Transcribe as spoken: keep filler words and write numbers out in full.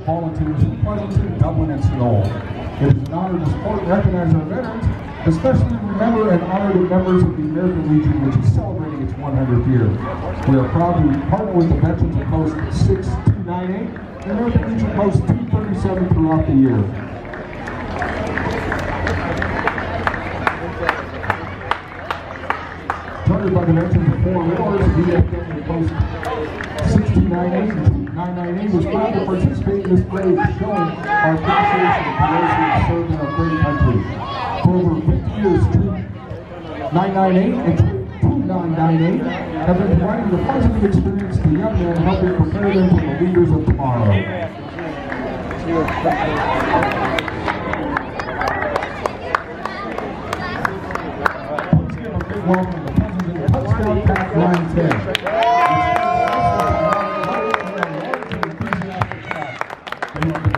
volunteers in Pleasanton, Dublin, and Sonoma. It is an honor to support and recognize our veterans, especially remember and honor the members of the American Legion, which is celebrating its one hundredth year. We are proud to partner with the veterans of Post six two nine eight and American Legion Post two thirty-seven throughout the year. Chartered by the veterans of four wars, V F W Post six two nine eight and nine nine eight was proud to participate in this parade, showing our appreciation and those who have served in our great country. For over fifty years, nine nine eight and two nine nine eight have been providing the positive experience to young men, helping prepare them for the leaders of tomorrow. Please give a big welcome to the President of Touchdown Pack nine ten.